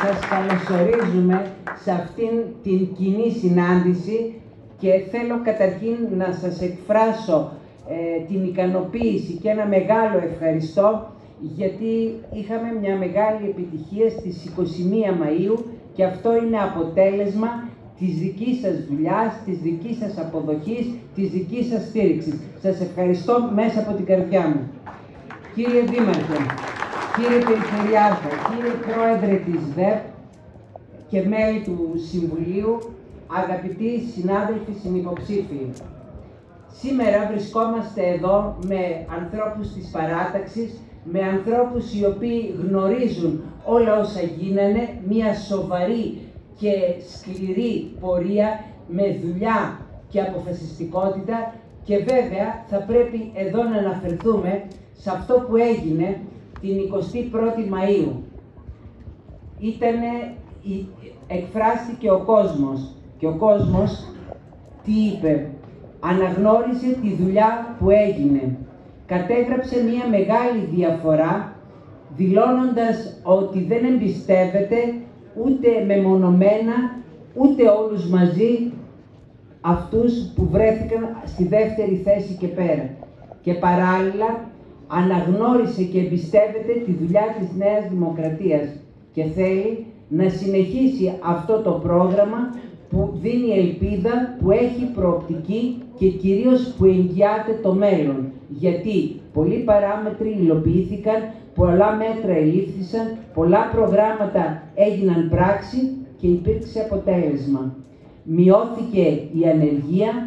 Σας καλωσορίζουμε σε αυτήν την κοινή συνάντηση και θέλω καταρχήν να σας εκφράσω την ικανοποίηση και ένα μεγάλο ευχαριστώ, γιατί είχαμε μια μεγάλη επιτυχία στις 21 Μαΐου και αυτό είναι αποτέλεσμα της δικής σας δουλειάς, της δικής σας αποδοχής, της δικής σας στήριξης. Σας ευχαριστώ μέσα από την καρδιά μου. Κύριε Δήμαρχε, κύριε Περιφερειάρχα, κύριε Πρόεδρε της ΔΕΠ και μέλη του Συμβουλίου, αγαπητοί συνάδελφοι συνυποψήφοι, σήμερα βρισκόμαστε εδώ με ανθρώπους της παράταξης, με ανθρώπους οι οποίοι γνωρίζουν όλα όσα γίνανε, μια σοβαρή και σκληρή πορεία με δουλειά και αποφασιστικότητα, και βέβαια θα πρέπει εδώ να αναφερθούμε σε αυτό που έγινε την 21η Μαΐου. Εκφράστηκε ο κόσμος και ο κόσμος τι είπε? Αναγνώρισε τη δουλειά που έγινε. Κατέγραψε μια μεγάλη διαφορά, δηλώνοντας ότι δεν εμπιστεύεται ούτε μεμονωμένα, ούτε όλους μαζί αυτούς που βρέθηκαν στη δεύτερη θέση και πέρα. Και παράλληλα αναγνώρισε και εμπιστεύεται τη δουλειά της Νέας Δημοκρατίας και θέλει να συνεχίσει αυτό το πρόγραμμα που δίνει ελπίδα, που έχει προοπτική και κυρίως που εγγυάται το μέλλον. Γιατί πολλοί παράμετροι υλοποιήθηκαν, πολλά μέτρα ελήφθησαν, πολλά προγράμματα έγιναν πράξη και υπήρξε αποτέλεσμα. Μειώθηκε η ανεργία,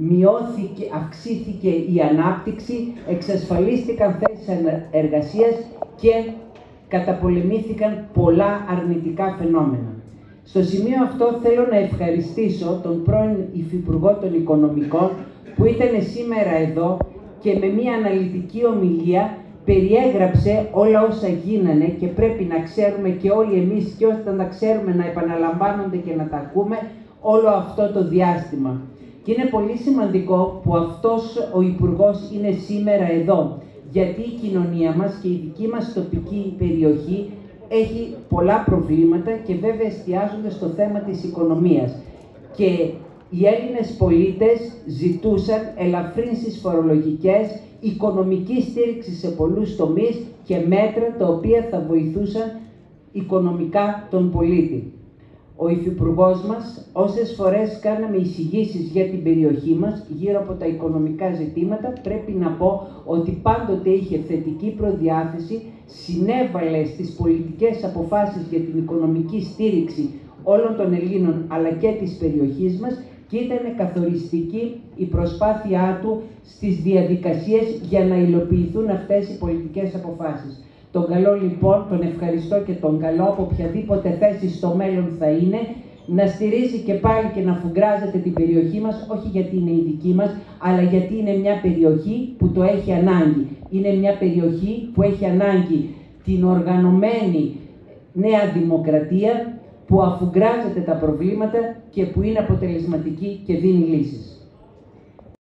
αυξήθηκε η ανάπτυξη, εξασφαλίστηκαν θέσεις εργασίας και καταπολεμήθηκαν πολλά αρνητικά φαινόμενα. Στο σημείο αυτό θέλω να ευχαριστήσω τον πρώην Υφυπουργό των Οικονομικών που ήταν σήμερα εδώ και με μια αναλυτική ομιλία περιέγραψε όλα όσα γίνανε και πρέπει να ξέρουμε και όλοι εμείς, και όταν τα ξέρουμε να επαναλαμβάνονται και να τα ακούμε όλο αυτό το διάστημα. Και είναι πολύ σημαντικό που αυτός ο Υπουργός είναι σήμερα εδώ, γιατί η κοινωνία μας και η δική μας τοπική περιοχή έχει πολλά προβλήματα και βέβαια εστιάζονται στο θέμα της οικονομίας. Και οι Έλληνες πολίτες ζητούσαν ελαφρύνσεις φορολογικές, οικονομική στήριξη σε πολλούς τομείς και μέτρα τα οποία θα βοηθούσαν οικονομικά τον πολίτη. Ο Υφυπουργός μας, όσες φορές κάναμε εισηγήσεις για την περιοχή μας γύρω από τα οικονομικά ζητήματα, πρέπει να πω ότι πάντοτε είχε θετική προδιάθεση, συνέβαλε στις πολιτικές αποφάσεις για την οικονομική στήριξη όλων των Ελλήνων αλλά και της περιοχής μας, και ήταν καθοριστική η προσπάθειά του στις διαδικασίες για να υλοποιηθούν αυτές οι πολιτικές αποφάσεις. Τον καλό λοιπόν, τον ευχαριστώ και τον καλό από οποιαδήποτε θέση στο μέλλον θα είναι, να στηρίζει και πάλι και να φουγκράζεται την περιοχή μας, όχι γιατί είναι η δική μας, αλλά γιατί είναι μια περιοχή που το έχει ανάγκη. Είναι μια περιοχή που έχει ανάγκη την οργανωμένη Νέα Δημοκρατία, που αφουγκράζεται τα προβλήματα και που είναι αποτελεσματική και δίνει λύσεις.